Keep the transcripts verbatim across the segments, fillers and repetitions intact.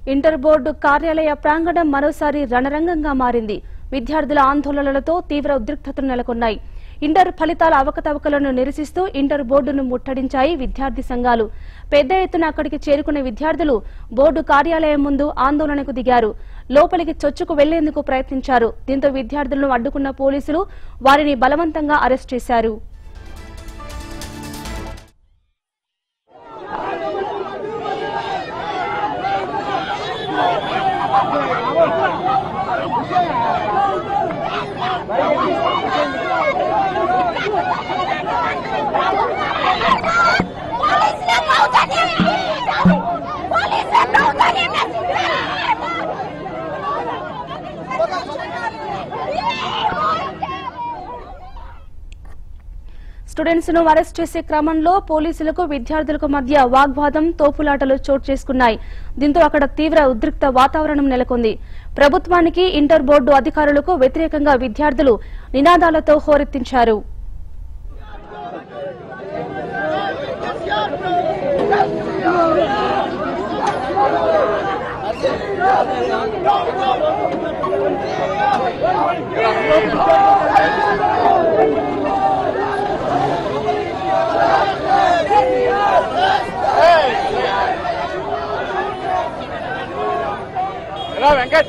Inter board కార్యాలయ ప్రాంగణం మరోసారి రణరంగంగా మారింది. విద్యార్థుల ఆందోళనలతో తీవ్ర ఉద్రిక్తతలు నెలకొన్నాయి. ఇంటర్ ఫలితాల అవకతవకలను నిరసిస్తూ ఇంటర్ బోర్డును ముట్టడించాయి విద్యార్థి సంఘాలు. పెద్ద ఎత్తున అక్కడికి చేరుకున్న విద్యార్థులు బోర్డు కార్యాలయం ముందు ఆందోళనకు దిగారు. లోపలికి చొచ్చుకు వెళ్లేందుకు ప్రయత్నించారు. దీంతో విద్యార్థులను అడ్డుకున్న పోలీసులు వారిని బలవంతంగా అరెస్ట్ చేశారు. స్టూడెంట్స్ ను అరెస్ట్ చేసే క్రమంలో పోలీసులకు విద్యార్థులకు మధ్య వాగ్వాదం, తోపులాటలు చోటు చేసుకున్నాయి. దీంతో అక్కడ తీవ్ర ఉద్రిక్త వాతావరణం నెలకొంది. ప్రభుత్వానికి, ఇంటర్ బోర్డు అధికారులకు వ్యతిరేకంగా విద్యార్థులు నినాదాలతో హోరెత్తించారు. వెంకట్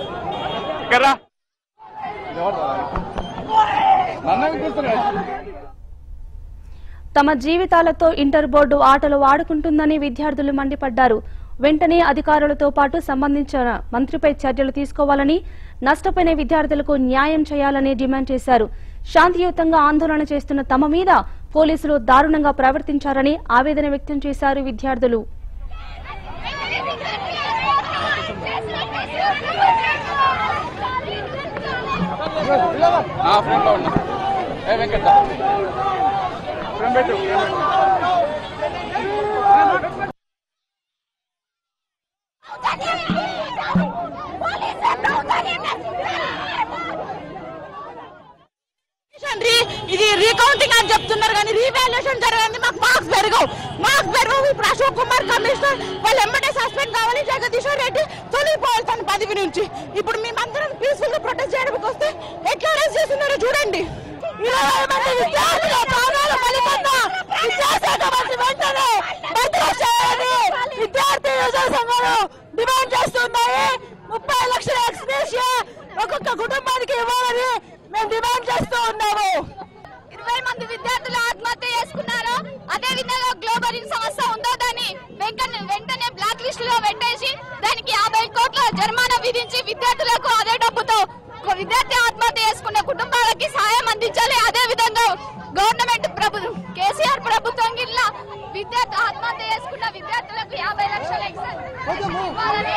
తమ జీవితాలతో ఇంటర్ బోర్డు ఆటలు ఆడుకుంటుందని విద్యార్థులు మండిపడ్డారు. వెంటనే అధికారులతో పాటు సంబంధించిన మంత్రిపై చర్యలు తీసుకోవాలని, నష్టపోయిన విద్యార్థులకు న్యాయం చేయాలని డిమాండ్ చేశారు. శాంతియుతంగా ఆందోళన చేస్తున్న తమ మీద పోలీసులు దారుణంగా ప్రవర్తించారని ఆవేదన వ్యక్తం చేశారు విద్యార్థులు. ఇది రీకౌంటింగ్ అని చెప్తున్నారు కానీ రీవాల్యుయేషన్ జరగండి. మాకు మార్క్స్ పెరగవు మార్క్స్ పెరగవు ఇప్పుడు అశోక్ కుమార్ కమిషనర్ వాళ్ళు ఎమ్మటే సస్పెండ్ కావాలి. జగదీశ్వర్ రెడ్డి తొలిపోవాలి తన పదవి నుంచి. ఇప్పుడు మేమందరం పీస్ఫుల్ గా ప్రొటెస్ట్ చేయడానికి వస్తే ఎట్లా అరెస్ట్ చేస్తున్నారో చూడండి. విద్యార్థి యువజన సంఘాలు డిమాండ్ చేస్తున్నాయి. ముప్పై లక్షల ఎక్స్గ్రేషియా ఒక్కొక్క కుటుంబానికి ఇవ్వాలని మేము డిమాండ్ చేస్తూ ఉన్నాము. ఇరవై మంది విద్యార్థులు ఆత్మహత్య చేసుకున్నారు. అదే విధంగా గ్లోబల్ సంస్థ ఉందో దాన్ని వెంటనే బ్లాక్ లిస్ట్ లో పెట్టేసి దానికి యాభై కోట్ల జరిమానా విధించి విద్యార్థులకు అదే డబ్బుతో విద్యార్థి ఆత్మహత్య చేసుకున్న కుటుంబాలకి సాయం అందించాలి. అదే విధంగా గవర్నమెంట్ ప్రభుత్వం కేసీఆర్ ప్రభుత్వం గిట్ల విద్యార్థి ఆత్మహత్య చేసుకున్న విద్యార్థులకు యాభై లక్షల ఇవ్వాలని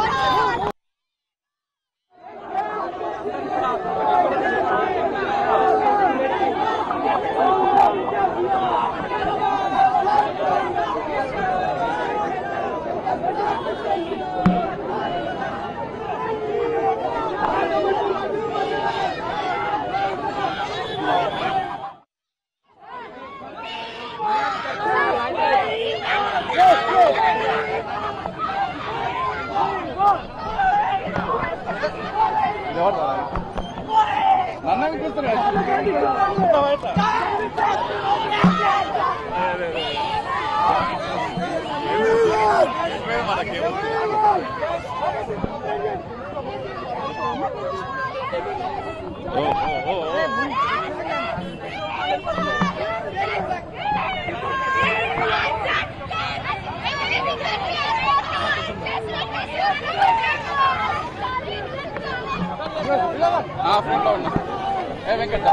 వెంకట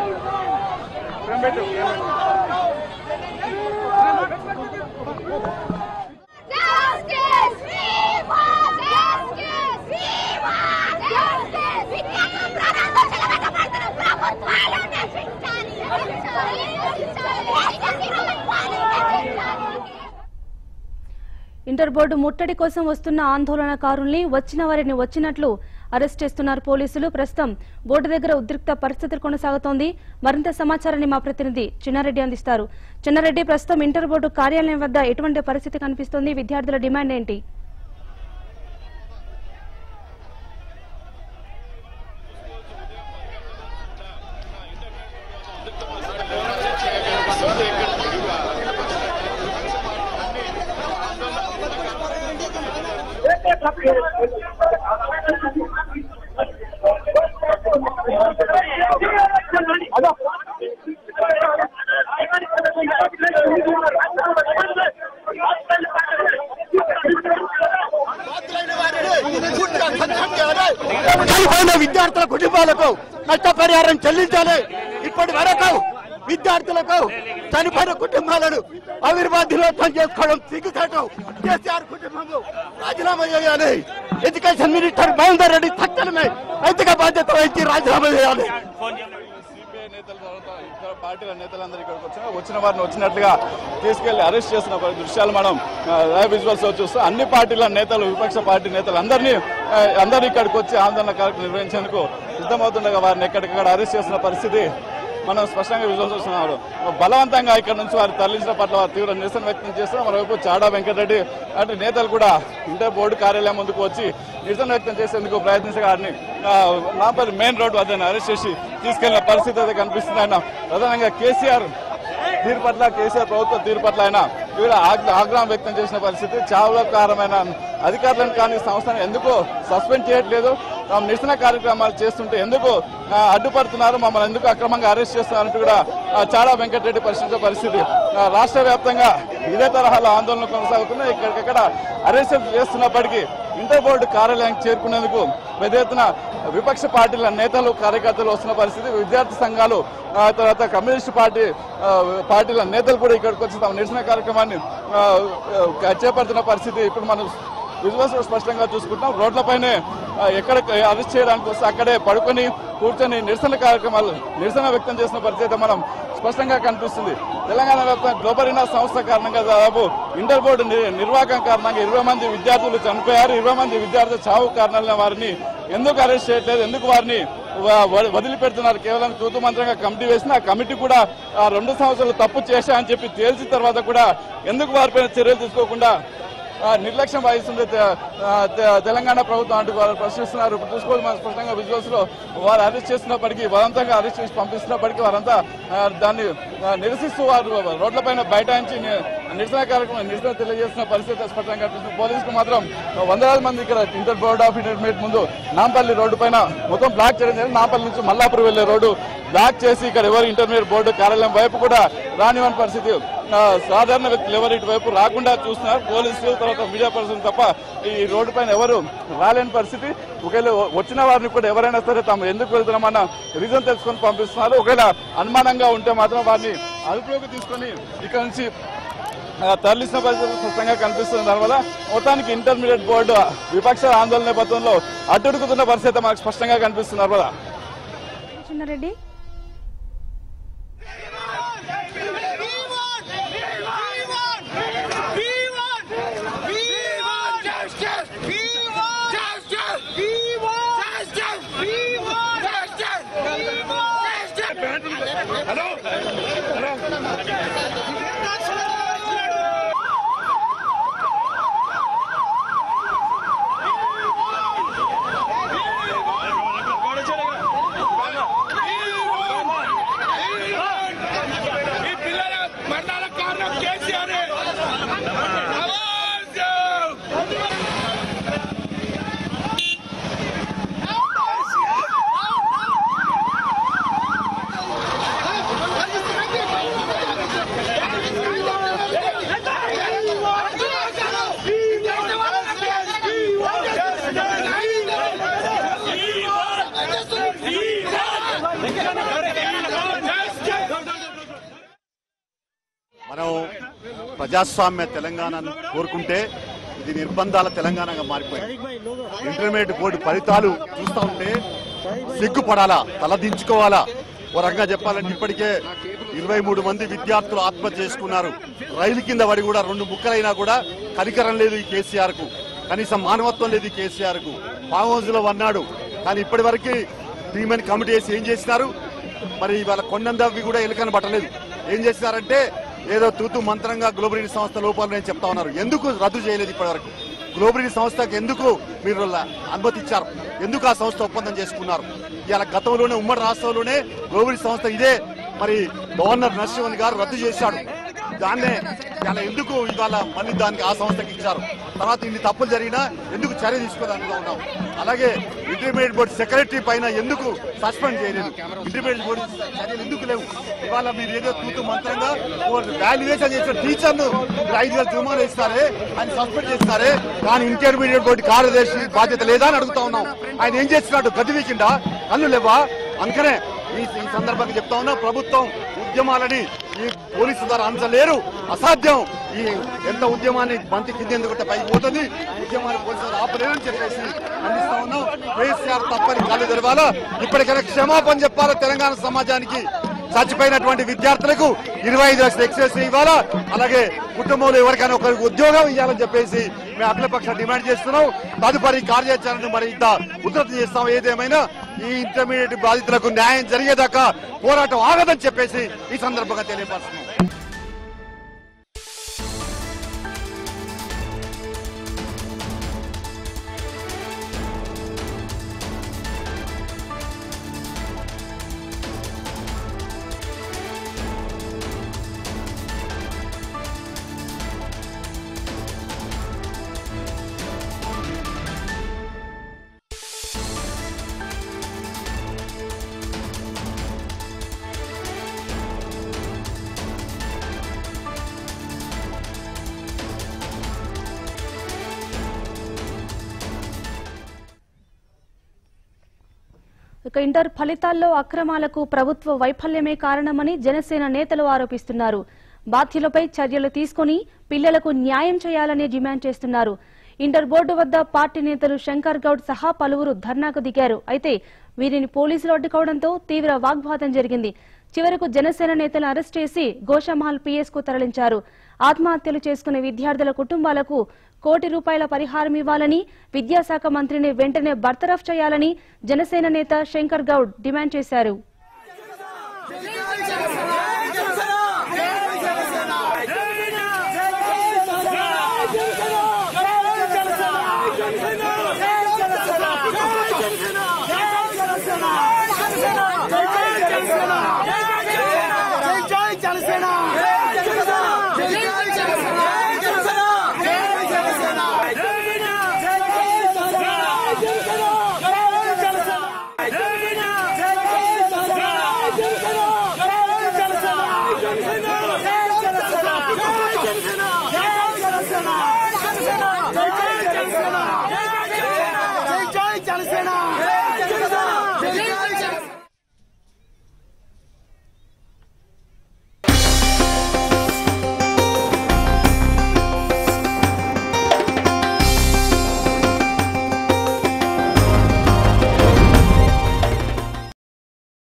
ఇంటర్ బోర్డు ముట్టడి కోసం వస్తున్న ఆందోళనకారుల్ని వచ్చిన వారిని వచ్చినట్లు అరెస్ట్ చేస్తున్నారు పోలీసులు. ప్రస్తుతం బోర్డు దగ్గర ఉద్రిక్త పరిస్థితులు కొనసాగుతోంది. మరింత సమాచారాన్ని మా ప్రతినిధి చిన్నారెడ్డి అందిస్తారు. చిన్నారెడ్డి, ప్రస్తుతం ఇంటర్ బోర్డు కార్యాలయం వద్ద ఎటువంటి పరిస్థితి కనిపిస్తోంది? విద్యార్థుల డిమాండ్ ఏంటి? చనిపోయిన విద్యార్థుల కుటుంబాలకు నష్టపరిహారం చెల్లించాలి. ఇప్పటి వరకు విద్యార్థులకు చనిపోయిన కుటుంబాలను అవిర్వాదిలోత్వం చేసుకోవడం సిగ్గుచేటు. కేసీఆర్ కుటుంబం రాజీనామా చేయాలి. ఎడ్యుకేషన్ మినిస్టర్ మహేందర్ రెడ్డి తక్షణమే నైతిక బాధ్యత వహించి రాజీనామా చేయాలి. సిపిఐ నేతల తర్వాత ఇతర పార్టీల నేతలందరూ ఇక్కడికి వచ్చిన వచ్చిన వారిని వచ్చినట్లుగా తీసుకెళ్లి అరెస్ట్ చేసిన దృశ్యాలు మనం లైవ్ విజువల్స్ లో చూస్తాం. అన్ని పార్టీల నేతలు, విపక్ష పార్టీ నేతలు అందరినీ అందరూ ఇక్కడికి వచ్చి ఆందోళన కార్యక్రమం నిర్వహించేందుకు సిద్ధమవుతుండగా వారిని ఎక్కడికక్కడ అరెస్ట్ చేసిన పరిస్థితి మనం స్పష్టంగా విజువల్స్ చూస్తున్నారు. బలవంతంగా ఇక్కడ నుంచి వారు తరలించిన పట్ల వారు తీవ్ర నిరసన వ్యక్తం చేస్తున్నారు. మరోవైపు చాడా వెంకటరెడ్డి అంటే నేతలు కూడా ఇంటర్ బోర్డు కార్యాలయం ముందుకు వచ్చి నిరసన వ్యక్తం చేసేందుకు ప్రయత్నించగా వారిని నాంపల్లి మెయిన్ రోడ్ వద్ద అరెస్ట్ చేసి తీసుకెళ్లిన పరిస్థితి అయితే కనిపిస్తుంది. ఆయన ప్రధానంగా కేసీఆర్ తీరు పట్ల, కేసీఆర్ ప్రభుత్వ తీరు పట్ల ఆయన తీవ్ర ఆగ్రహం వ్యక్తం చేసిన పరిస్థితి. చావులకారమైన అధికారులను కానీ సంస్థను ఎందుకు సస్పెండ్ చేయట్లేదు, నిరసన కార్యక్రమాలు చేస్తుంటే ఎందుకు అడ్డుపడుతున్నారు, మమ్మల్ని ఎందుకు అక్రమంగా అరెస్ట్ చేస్తున్నారంటూ కూడా చాడా వెంకటరెడ్డి ప్రశ్నించే పరిస్థితి. రాష్ట్ర వ్యాప్తంగా ఇదే తరహాలో ఆందోళన కొనసాగుతున్నాయి. ఇక్కడికక్కడ అరెస్ట్ చేస్తున్నప్పటికీ ఇంటర్ బోర్డు కార్యాలయానికి చేరుకునేందుకు పెద్ద ఎత్తున విపక్ష పార్టీల నేతలు, కార్యకర్తలు వస్తున్న పరిస్థితి. విద్యార్థి సంఘాలు, తర్వాత కమ్యూనిస్టు పార్టీ పార్టీల నేతలు కూడా ఇక్కడికి వచ్చి తమ నిరసన కార్యక్రమాన్ని చేపడుతున్న పరిస్థితి ఇప్పుడు మనం విజువల్స్ స్పష్టంగా చూసుకుంటున్నాం. రోడ్లపైనే ఎక్కడ అరెస్ట్ చేయడానికి వస్తే అక్కడే పడుకొని కూర్చొని నిరసన కార్యక్రమాలు నిరసన వ్యక్తం చేసిన పరిస్థితి మనం స్పష్టంగా కనిపిస్తుంది. తెలంగాణ వ్యాప్తంగా గ్లోబరీనా సంస్థ కారణంగా దాదాపు ఇంటర్ బోర్డు నిర్వాహకం కారణంగా ఇరవై మంది విద్యార్థులు చనిపోయారు. ఇరవై మంది విద్యార్థుల చావు కారణాలను వారిని ఎందుకు అరెస్ట్ చేయట్లేదు, ఎందుకు వారిని వదిలిపెడుతున్నారు? కేవలం తూతు మంత్రంగా కమిటీ వేసిన ఆ కమిటీ కూడా రెండు సంవత్సరాలు తప్పు చేశా అని చెప్పి తేల్చిన తర్వాత కూడా ఎందుకు వారిపైన చర్యలు తీసుకోకుండా నిర్లక్ష్యం వహిస్తుంది తెలంగాణ ప్రభుత్వం అంటూ వారు ప్రశ్నిస్తున్నారు. ఇప్పుడు చూసుకోవాలి మనం స్పష్టంగా విజువల్స్ లో వారు అరెస్ట్ చేసినప్పటికీ, బలవంతంగా అరెస్ట్ చేసి పంపిస్తున్నప్పటికీ వారంతా దాన్ని నిరసిస్తూ వారు రోడ్లపైన బైఠాయించి నిరసన కార్యక్రమం నిరసన తెలియజేస్తున్న పరిస్థితి స్పష్టంగా కనిపిస్తుంది. పోలీసులు మాత్రం వందలాది మంది ఇక్కడ ఇంటర్ బోర్డ్ ఆఫ్ ఇంటర్మీడియట్ ముందు నాంపల్లి రోడ్డు పైన మొత్తం బ్లాక్ చేయడం జరిగింది. నాంపల్లి నుంచి మల్లాపూర్ వెళ్లే రోడ్డు బ్లాక్ చేసి ఇక్కడ ఎవరు ఇంటర్మీడియట్ బోర్డు కార్యాలయం వైపు కూడా రానివ్వని పరిస్థితి. సాధారణ వ్యక్తులు ఎవరు ఇటువైపు రాకుండా చూస్తున్నారు. పోలీసులు, తర్వాత మీడియా పర్సన్ తప్ప ఈ రోడ్డు పైన ఎవరు రాలేని పరిస్థితి. ఒకవేళ వచ్చిన వారిని కూడా ఎవరైనా సరే తాము ఎందుకు వెళ్తున్నామన్న రీజన్ తెలుసుకొని పంపిస్తున్నారు. ఒకవేళ అనుమానంగా ఉంటే మాత్రం వారిని అదుపులోకి తీసుకొని ఇక్కడ నుంచి తరలిసిన పరిస్థితులు స్పష్టంగా కనిపిస్తుంది. దానివల్ల మొత్తానికి ఇంటర్మీడియట్ బోర్డు విపక్ష ఆందోళన నేపథ్యంలో అడ్డుడుకుతున్న పరిస్థితి మనకు స్పష్టంగా కనిపిస్తున్నారు కదా. చిన్నారెడ్డి మనం ప్రజాస్వామ్య తెలంగాణను కోరుకుంటే ఇది నిర్బంధాల తెలంగాణగా మారిపోయింది. ఇంటర్మీడియట్ బోర్డు ఫలితాలు చూస్తూ ఉంటే సిగ్గుపడాలా, తలదించుకోవాలా. ఓ రకంగా చెప్పాలంటే ఇప్పటికే ఇరవై మూడు మంది విద్యార్థులు ఆత్మహత్య చేసుకున్నారు. రైలు కింద పడి కూడా రెండు ముక్కలైనా కూడా కనికరం లేదు ఈ కేసీఆర్ కు, కనీసం మానవత్వం లేదు ఈ కేసీఆర్ కు. ఫామ్ హౌస్ లో అన్నాడు, కానీ ఇప్పటి వరకు టీమని కమిటీ వేసి ఏం చేసినారు? మరి ఇవాళ కొండందవి కూడా ఎలుకని పట్టలేదు. ఏం చేసినారంటే ఏదో తూతు మంత్రంగా గ్లోబరీనా సంస్థ లోపాలు నేను చెప్తా ఉన్నారు. ఎందుకు రద్దు చేయలేదు ఇప్పటి వరకు? గ్లోబరీనా సంస్థకు ఎందుకు మీరు అనుమతి ఇచ్చారు? ఎందుకు ఆ సంస్థ ఒప్పందం చేసుకున్నారు? ఇవాళ గతంలోనే ఉమ్మడి రాష్ట్రంలోనే గ్లోబరీనా సంస్థ ఇదే మరి గవర్నర్ నరసింహన్ గారు రద్దు చేశాడు. దాన్నే ఇవాళ ఎందుకు ఇవాళ మళ్ళీ దానికి ఆ సంస్థకి ఇచ్చారు? తర్వాత ఇన్ని తప్పులు జరిగినా ఎందుకు చర్య తీసుకోదానికి ఉన్నాం. అలాగే ఇంటర్మీడియట్ బోర్డు సెక్రటరీ పైన ఎందుకు సస్పెండ్ చేయలేదు, ఇంటర్మీడియట్ బోర్డు చర్యలు ఎందుకు లేవు? ఇవాళ మీరు ఏదో తూతు మంత్రంగా వాల్యుయేషన్ చేసిన టీచర్ ను ఐదు వేల జుమాలు ఇస్తారే, ఆయన సస్పెండ్ చేస్తారే, కానీ ఇంటర్మీడియట్ బోర్డు కార్యదర్శి బాధ్యత లేదా అని అడుగుతా ఉన్నాం. ఆయన ఏం చేస్తున్నాడు? గది వీకిండా? కళ్ళు లేవా? అందుకనే ఈ ఈ సందర్భంగా చెప్తా ఉన్నా, ప్రభుత్వం ఉద్యమాలని ఈ పోలీసు ద్వారా అంచలేరు, అసాధ్యం. ఈ ఎంత ఉద్యమాన్ని మంత్రి కింద ఎందుకంటే పైకి పోతుంది, ఉద్యమాన్ని పోలీసు ద్వారా ఆపలేరని చెప్పేసి అందిస్తా ఉన్నాం. కేసీఆర్ తప్పని కళ్ళు తెరవాలా, ఇప్పటికైనా క్షమాపణ చెప్పాలా తెలంగాణ సమాజానికి. చచ్చిపోయినటువంటి విద్యార్థులకు ఇరవై ఐదు లక్షల ఎక్సెస్ ఇవ్వాలా, అలాగే కుటుంబంలో ఎవరికైనా ఒకరికి ఉద్యోగం ఇవ్వాలని చెప్పేసి మేము అఖిలపక్ష డిమాండ్ చేస్తున్నాం. తదుపరి కార్యాచరణను మరి ఇంత ఉధృతం చేస్తాం. ఏదేమైనా ఈ ఇంటర్మీడియట్ బాధితులకు న్యాయం జరిగేదాకా పోరాటం ఆగదని చెప్పేసి ఈ సందర్భంగా తెలియపరుస్తున్నాం. ఇక ఇంటర్ ఫలితాల్లో అక్రమాలకు ప్రభుత్వ వైఫల్యమే కారణమని జనసేన నేతలు ఆరోపిస్తున్నారు. బాధ్యులపై చర్యలు తీసుకుని పిల్లలకు న్యాయం చేయాలని డిమాండ్ చేస్తున్నారు. ఇంటర్ బోర్డు వద్ద పార్టీ నేతలు శంకర్ గౌడ్ సహా పలువురు ధర్నాకు దిగారు. అయితే వీరిని పోలీసులు అడ్డుకోవడంతో తీవ్ర వాగ్వాదం జరిగింది. చివరకు జనసేన నేతలను అరెస్ట్ చేసి గోషామహల్ పీఎస్ కు తరలించారు. ఆత్మహత్యలు చేసుకునే విద్యార్థుల కుటుంబాలకు కోటి రూపాయల పరిహారం ఇవ్వాలని, విద్యాశాఖ మంత్రిని వెంటనే బర్తరఫ్ చేయాలని జనసేన నేత శంకర్ గౌడ్ డిమాండ్ చేశారు.